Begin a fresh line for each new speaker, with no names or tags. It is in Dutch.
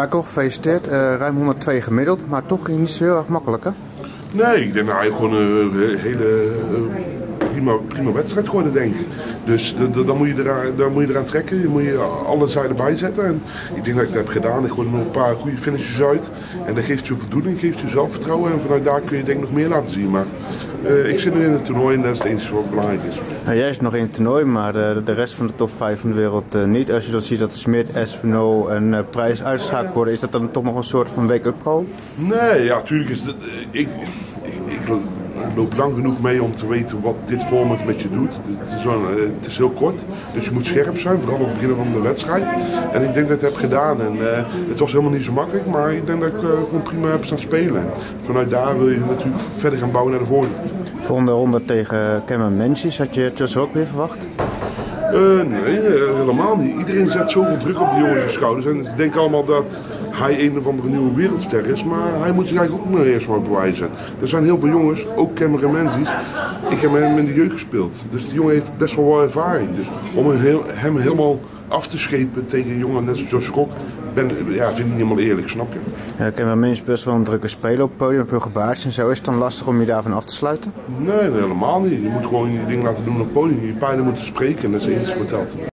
Michael, gefeliciteerd. Ruim 102 gemiddeld, maar toch ging het niet zo heel erg makkelijk, hè?
Nee, ik denk dat hij gewoon een hele prima wedstrijd geworden, denk ik. Dus dan moet je eraan trekken, je moet je alle zijden bijzetten. En ik denk dat ik dat heb gedaan. Ik gooi er nog een paar goede finishes uit. En dat geeft je voldoening, geeft je zelfvertrouwen. En vanuit daar kun je denk ik nog meer laten zien. Maar ik zit nu in het toernooi en dat is het enige wat belangrijk is.
Nou, jij is nog in het toernooi, maar de rest van de top 5 van de wereld niet. Als je dan ziet dat Smit, Espinol en Prijs uitgeschakeld worden, is dat dan toch nog een soort van wake-up call?
Nee, ja, tuurlijk is het. Ik loop lang genoeg mee om te weten wat dit format met je doet. Het is heel kort, dus je moet scherp zijn, vooral op het begin van de wedstrijd. En ik denk dat ik het heb gedaan. En het was helemaal niet zo makkelijk, maar ik denk dat ik gewoon prima heb staan spelen. En vanuit daar wil je natuurlijk verder gaan bouwen naar de volgende.
Volgende ronde tegen Cameron Menzies, had je het ook weer verwacht?
Nee, helemaal niet. Iedereen zet zoveel druk op de jongens' schouders. En ze denken allemaal dat hij een of andere nieuwe wereldster is. Maar hij moet zich eigenlijk ook nog eerst maar bewijzen. Er zijn heel veel jongens, ook Cameron Menzies. Ik heb met hem in de jeugd gespeeld. Dus die jongen heeft best wel ervaring. Dus om hem helemaal af te schepen tegen een jongen net als Josh Kok, vind ik niet helemaal eerlijk, snap je?
Ja, Cameron Menzies is best wel een drukke speler op het podium, veel gebaard en zo. Is het dan lastig om je daarvan af te sluiten?
Nee, helemaal niet. Je moet gewoon je dingen laten doen op het podium. Je pijlen moeten spreken en dat is het enige wat telt.